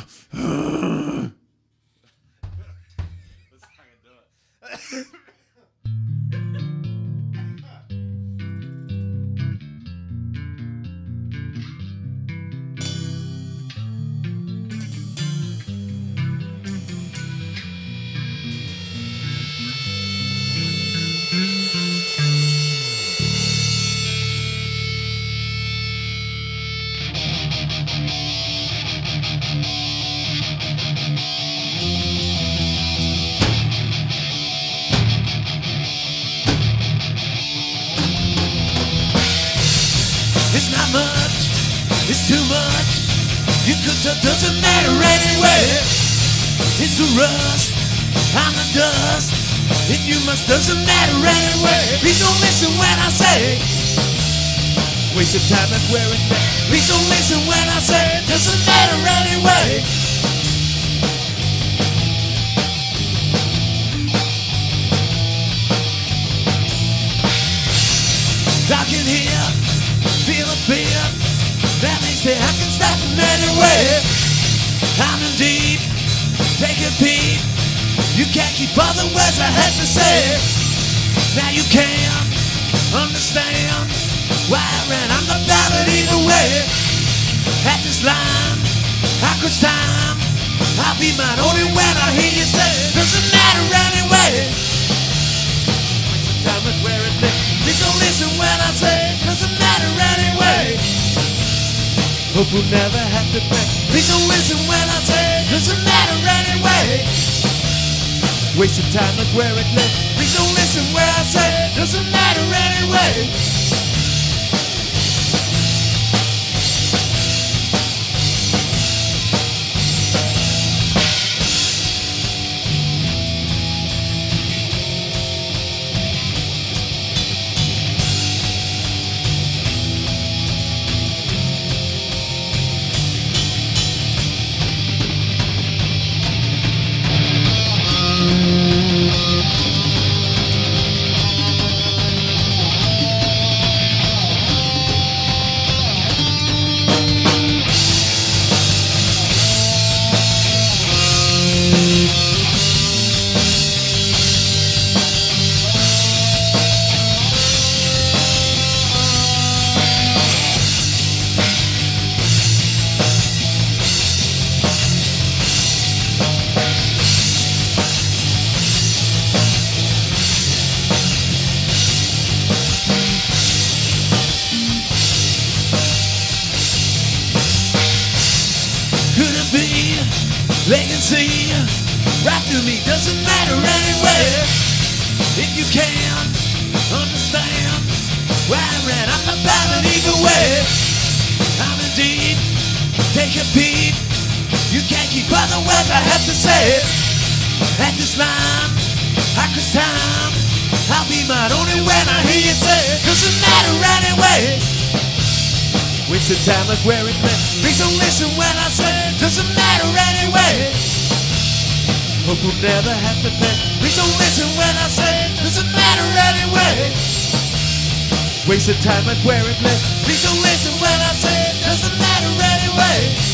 It's not much, it's too much. You could tell, doesn't matter anyway. It's the rust, I'm the dust. If you must, doesn't matter anyway. Please don't listen when I say waste of time and wear it back. Please don't listen when I say it doesn't matter anyway. I can hear, feel a fear that makes me I can stop them anyway. I'm in deep, take a peep. You can't keep all the words I had to say. Now you can't understand why I ran. I'm not valid either way. At this line, I cross time. I'll be mine only when I hear you say doesn't matter anyway. Time is where it lives. Please don't listen when I say doesn't matter anyway. Hope we'll never have to pay. Please don't listen when I say doesn't matter anyway. Waste of time is where it lives. Please don't listen where I say doesn't matter anyway. Could it be they can see right through me? Doesn't matter anyway. If you can't understand where I ran, I'm not valid either way. I'm in deep, take a peek. You can't keep all the words I have to say. At this line, I cross time. I'll be mine only when I hear you say doesn't matter anyway. Waste of time is where it lives. Please don't listen when I say doesn't matter anyway. Hope we'll never have to pay. Please don't listen when I say doesn't matter anyway. Waste of time is where it lives. Please don't listen when I say doesn't matter anyway.